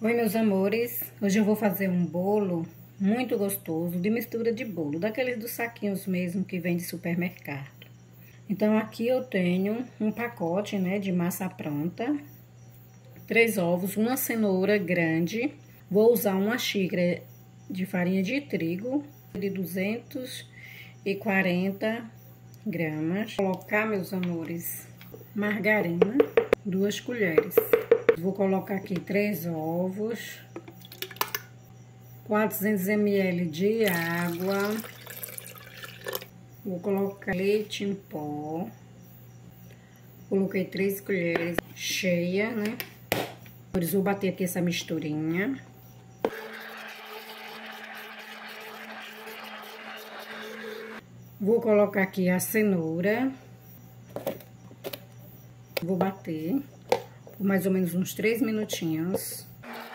Oi, meus amores, hoje eu vou fazer um bolo muito gostoso de mistura de bolo, daqueles dos saquinhos mesmo que vem de supermercado. Então aqui eu tenho um pacote, né, de massa pronta, 3 ovos, uma cenoura grande, vou usar uma xícara de farinha de trigo de 240 gramas, vou colocar, meus amores, margarina, 2 colheres. Vou colocar aqui 3 ovos, 400 ml de água, vou colocar leite em pó, coloquei 3 colheres cheia, né? Vou bater aqui essa misturinha. Vou colocar aqui a cenoura, vou bater por mais ou menos uns 3 minutinhos.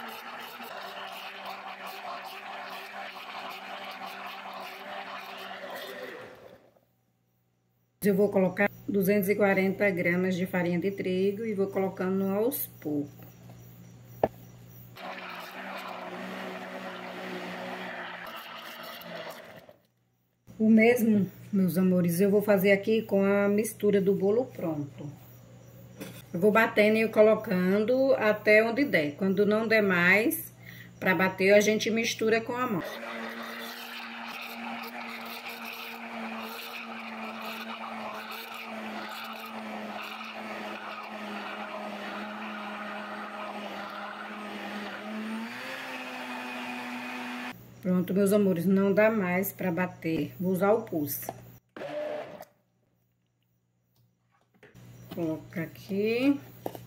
Eu vou colocar 240 gramas de farinha de trigo e vou colocando aos poucos. O mesmo, meus amores, eu vou fazer aqui com a mistura do bolo pronto. Eu vou batendo e colocando até onde der. Quando não der mais para bater, a gente mistura com a mão. Pronto, meus amores, não dá mais para bater. Vou usar o pulse. Colocar aqui.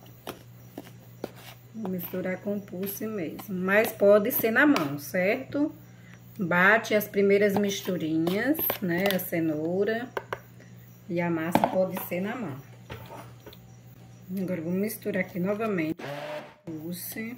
Vou misturar com o pulse mesmo. Mas pode ser na mão, certo? Bate as primeiras misturinhas, né? A cenoura. E a massa pode ser na mão. Agora, vou misturar aqui novamente. Pulse.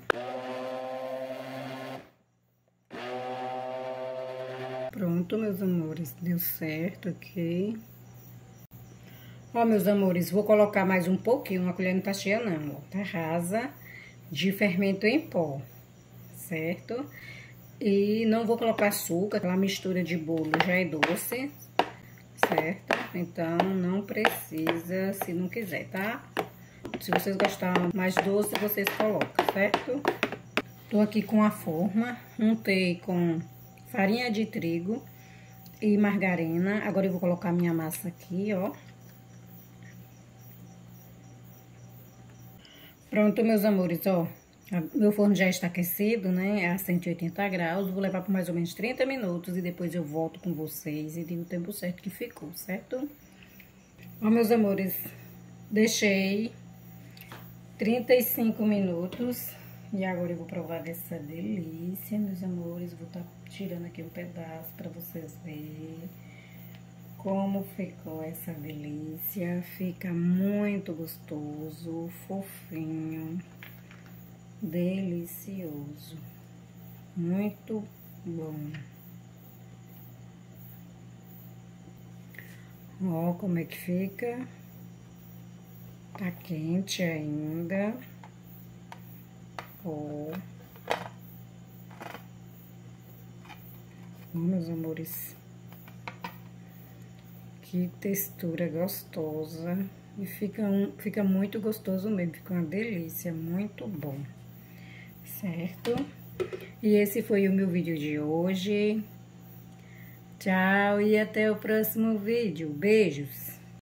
Pronto, meus amores, deu certo aqui. Ó, meus amores, vou colocar mais um pouquinho, uma colher não tá cheia não, ó, tá rasa, de fermento em pó, certo? E não vou colocar açúcar, aquela mistura de bolo já é doce, certo? Então, não precisa, se não quiser, tá? Se vocês gostarem mais doce, vocês colocam, certo? Tô aqui com a forma, untei com farinha de trigo e margarina. Agora eu vou colocar minha massa aqui, ó. Pronto, meus amores, ó. Meu forno já está aquecido, né? A 180 graus. Vou levar por mais ou menos 30 minutos e depois eu volto com vocês e digo o tempo certo que ficou, certo? Ó, meus amores, deixei 35 minutos. E agora eu vou provar dessa delícia, meus amores. Vou estar tirando aqui um pedaço para vocês verem como ficou essa delícia. Fica muito gostoso, fofinho, delicioso, muito bom. Ó como é que fica. Tá quente ainda. Ó, meus amores, que textura gostosa e fica muito gostoso mesmo, fica uma delícia, muito bom, certo? E esse foi o meu vídeo de hoje. Tchau e até o próximo vídeo. Beijos!